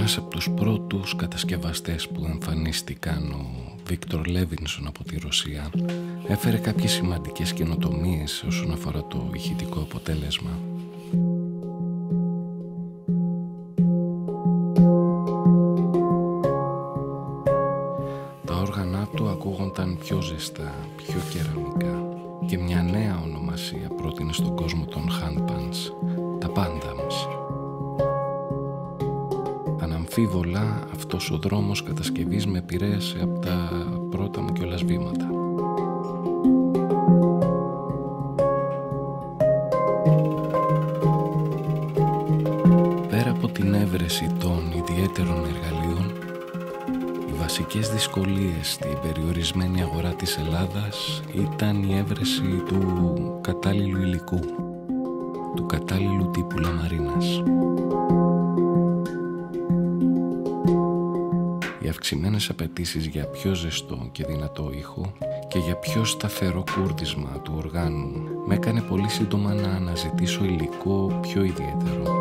Ένας από τους πρώτους κατασκευαστές που εμφανίστηκαν, ο Βίκτορ Λέβινσον από τη Ρωσία, έφερε κάποιες σημαντικές καινοτομίες όσον αφορά το ηχητικό αποτέλεσμα. Τα όργανα του ακούγονταν πιο ζεστά, πιο κεραμικά και μια νέα ονομασία πρότεινε στον κόσμο των handpans, τα Pantams. Αναμφίβολα αυτός ο δρόμος κατασκευής με επηρέασε από τα πρώτα μου κιόλας βήματα. Πέρα από την έβρεση των ιδιαίτερων εργαλείων, οι βασικές δυσκολίες στην περιορισμένη αγορά της Ελλάδας ήταν η έβρεση του κατάλληλου υλικού, του κατάλληλου τύπου λαμαρίνας. Οι αυξημένες απαιτήσεις για πιο ζεστό και δυνατό ήχο και για πιο σταθερό κούρδισμα του οργάνου με έκανε πολύ σύντομα να αναζητήσω υλικό πιο ιδιαίτερο.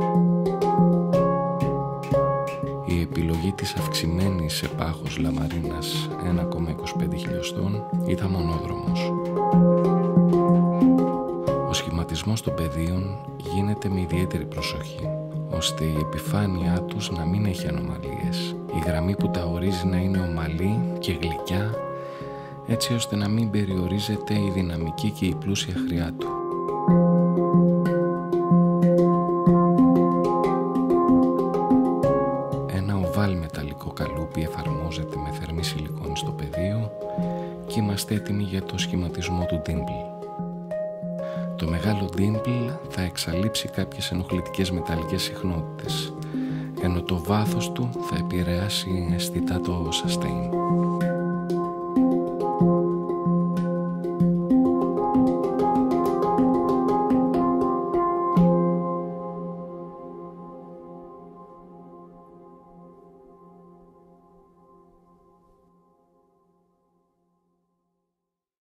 Η επιλογή της αυξημένης σε πάχος λαμαρίνας 1,25 χιλιοστών ήταν μονόδρομος. Ο σχηματισμός των πεδίων γίνεται με ιδιαίτερη προσοχή, ώστε η επιφάνειά τους να μην έχει ανομαλίες, η γραμμή που τα ορίζει να είναι ομαλή και γλυκιά, έτσι ώστε να μην περιορίζεται η δυναμική και η πλούσια χρειά του. Ένα οβάλ μεταλλικό καλούπι εφαρμόζεται με θερμή σιλικόνη στο πεδίο και είμαστε έτοιμοι για το σχηματισμό του dimple. Το μεγάλο dimple θα εξαλείψει κάποιες ενοχλητικές μεταλλικές συχνότητες, ενώ το βάθος του θα επηρεάσει αισθητά το sustain.